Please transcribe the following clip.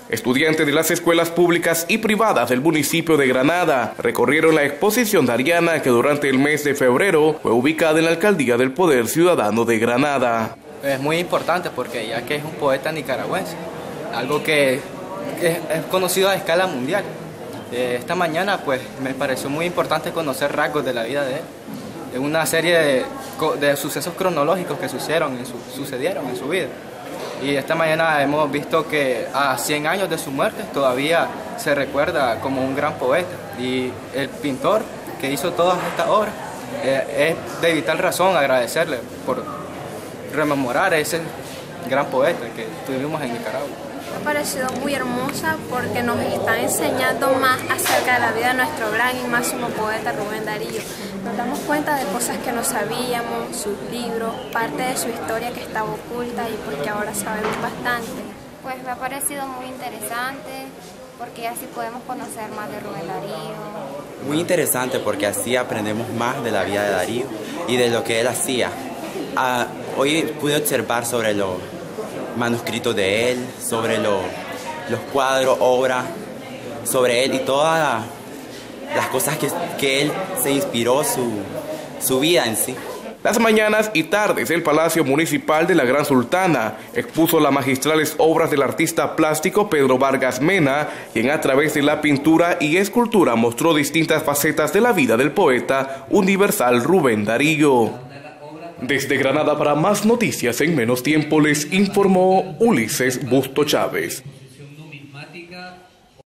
Estudiantes de las escuelas públicas y privadas del municipio de Granada recorrieron la exposición dariana que durante el mes de febrero fue ubicada en la Alcaldía del Poder Ciudadano de Granada. Es muy importante porque ya que es un poeta nicaragüense, algo que es conocido a escala mundial. Esta mañana pues me pareció muy importante conocer rasgos de la vida de él, de una serie de sucesos cronológicos que sucedieron en su vida. Y esta mañana hemos visto que a 100 años de su muerte todavía se recuerda como un gran poeta. Y el pintor que hizo todas estas obras es de vital razón agradecerle por rememorar a ese gran poeta que tuvimos en Nicaragua. Me ha parecido muy hermosa porque nos está enseñando más acerca de la vida de nuestro gran y máximo poeta Rubén Darío. Nos damos cuenta de cosas que no sabíamos, sus libros, parte de su historia que estaba oculta y porque ahora sabemos bastante. Pues me ha parecido muy interesante porque así podemos conocer más de Rubén Darío. Muy interesante porque así aprendemos más de la vida de Darío y de lo que él hacía. Hoy pude observar sobre los manuscritos de él, sobre los cuadros, obras, sobre él y todas las cosas que él se inspiró, su vida en sí. Las mañanas y tardes el Palacio Municipal de la Gran Sultana expuso las magistrales obras del artista plástico Pedro Vargas Mena, quien a través de la pintura y escultura mostró distintas facetas de la vida del poeta universal Rubén Darío. Desde Granada para más noticias en menos tiempo les informó Ulises Busto Chávez.